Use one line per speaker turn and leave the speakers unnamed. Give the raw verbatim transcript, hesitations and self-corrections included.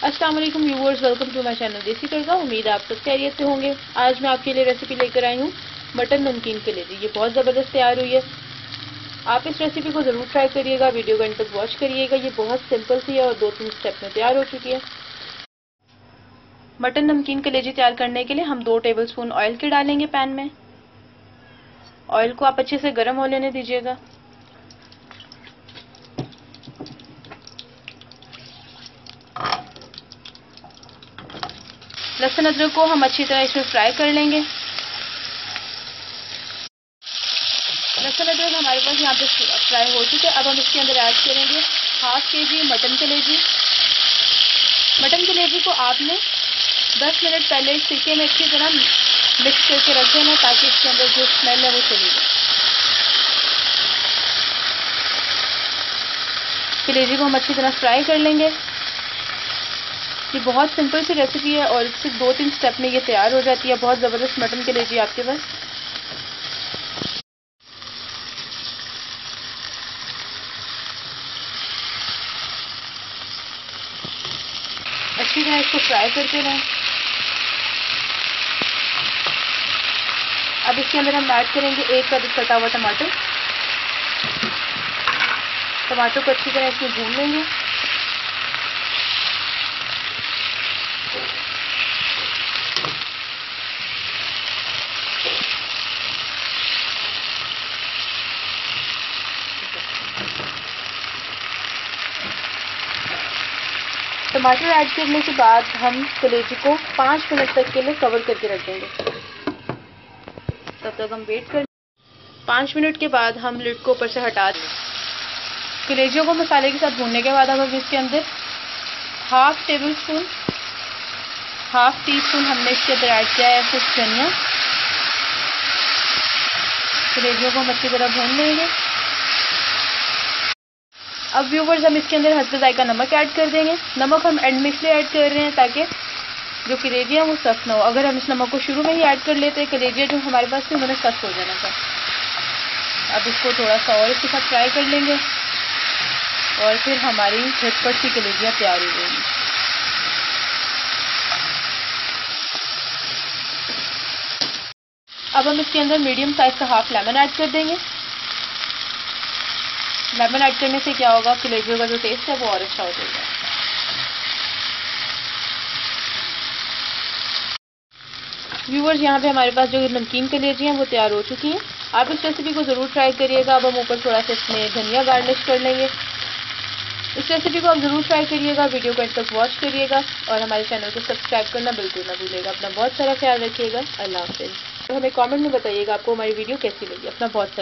अस्सलाम वालेकुम viewers, welcome to my channel Desi Tadka. उम्मीद है आप सब खैरियत से होंगे। आज मैं आपके लिए रेसिपी लेकर आई हूँ मटन नमकीन कलेजी। ये बहुत ज़बरदस्त तैयार हुई है। आप इस रेसिपी को ज़रूर ट्राई करिएगा, वीडियो को एंड तक वॉच करिएगा। ये बहुत सिंपल सी है और दो तीन स्टेप में तैयार हो चुकी है। मटन नमकीन कलेजी तैयार करने के लिए हम दो टेबल स्पून ऑयल के डालेंगे पैन में। ऑयल को आप अच्छे से गर्म हो लेने दीजिएगा। लहसुन अदरक को हम अच्छी तरह इसमें फ्राई कर लेंगे। लहसुन अदरक हमारे पास यहाँ पे फ्राई हो चुके हैं। अब हम इसके अंदर ऐड करेंगे हाफ के जी मटन कलेजी। मटन कलेजी को आपने दस मिनट पहले सिरके में अच्छी तरह मिक्स करके रख देना ताकि इसके अंदर जो स्मेल है वो चली जाए। कलेजी को हम अच्छी तरह फ्राई कर लेंगे। ये बहुत सिंपल सी रेसिपी है और सिर्फ दो तीन स्टेप में ये तैयार हो जाती है। बहुत ज़बरदस्त मटन कलेजी आपके पास। अच्छी तरह इसको फ्राई करते रहें। अब इसके अंदर हम ऐड करेंगे एक कप कटा हुआ टमाटर। टमाटर को अच्छी तरह इसमें भून लेंगे। टमाटर ऐड करने के बाद हम कलेजी को पाँच मिनट तक के लिए कवर करके रख देंगे। तब तक हम वेट कर पाँच मिनट के बाद हम लिड को ऊपर से हटा दें। कलेजियों को मसाले के साथ भूनने के बाद अब हम इसके अंदर half tablespoon half teaspoon हमने इसके अंदर ऐड किया है कुछ धनिया। कलेजियों को हम अच्छी तरह भून लेंगे। अब व्यूवर्स हम इसके अंदर हस्बे जायका नमक ऐड कर देंगे। नमक हम एंड में इसलिए ऐड कर रहे हैं ताकि जो कलेजी है वो सख्त ना हो। अगर हम इस नमक को शुरू में ही ऐड कर लेते कलेजी जो हमारे पास थी उन्होंने सख्त हो जाना था। अब इसको थोड़ा सा और इसके साथ फ्राई कर लेंगे और फिर हमारी झटपट सी कलेजियाँ तैयार हो जाएंगी। अब हम इसके अंदर मीडियम साइज का हाफ लेमन ऐड कर देंगे। लेमन ऐड करने से क्या होगा, कलेजियों का जो टेस्ट है वो और अच्छा हो जाएगा। व्यूवर्स, यहाँ पे हमारे पास जो नमकीन कलेजी हैं वो तैयार हो चुकी हैं। आप इस रेसिपी को ज़रूर ट्राई करिएगा। अब हम ऊपर थोड़ा सा इसमें धनिया गार्निश कर लेंगे। इस रेसिपी को आप ज़रूर ट्राई करिएगा, वीडियो को एंड तक वॉच करिएगा और हमारे चैनल को सब्सक्राइब करना बिल्कुल ना भूलिएगा। अपना बहुत सारा ख्याल रखिएगा। अल्लाह हाफ़िज़। तो हमें कमेंट में बताइएगा आपको हमारी वीडियो कैसी लगी। अपना बहुत